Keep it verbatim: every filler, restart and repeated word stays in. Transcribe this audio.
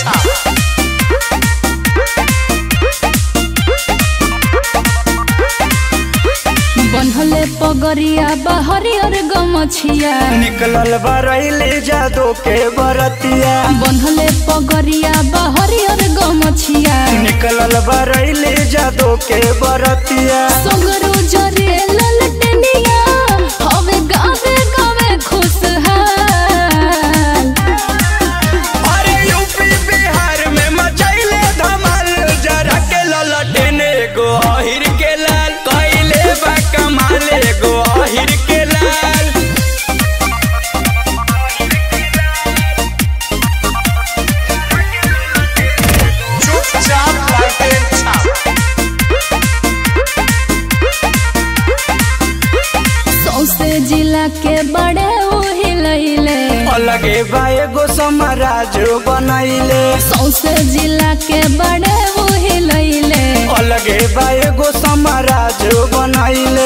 बनहले पगरिया बहरी और गमछिया निकलल बरैले जादो के बरतिया। बनहले पगरिया बहरी और गमछिया निकलल बरैले जादो के बरतिया। सगरो जरे ललटनिया हवे गावे गावे खुशहाल। अरे यूपी बिहार में मचैले धमाल जरा के ललटने गो अहिर के लाल कइले बा कमाले गो अहिर के लाल। चुपचाप लालटेन छाप सौसे जिला के बड़े उहिलैले अलगे बा एगो समाराज बनैले। सौसे जिला के बड़े उहिलैले अलगे बा एगो समाराज बनैले।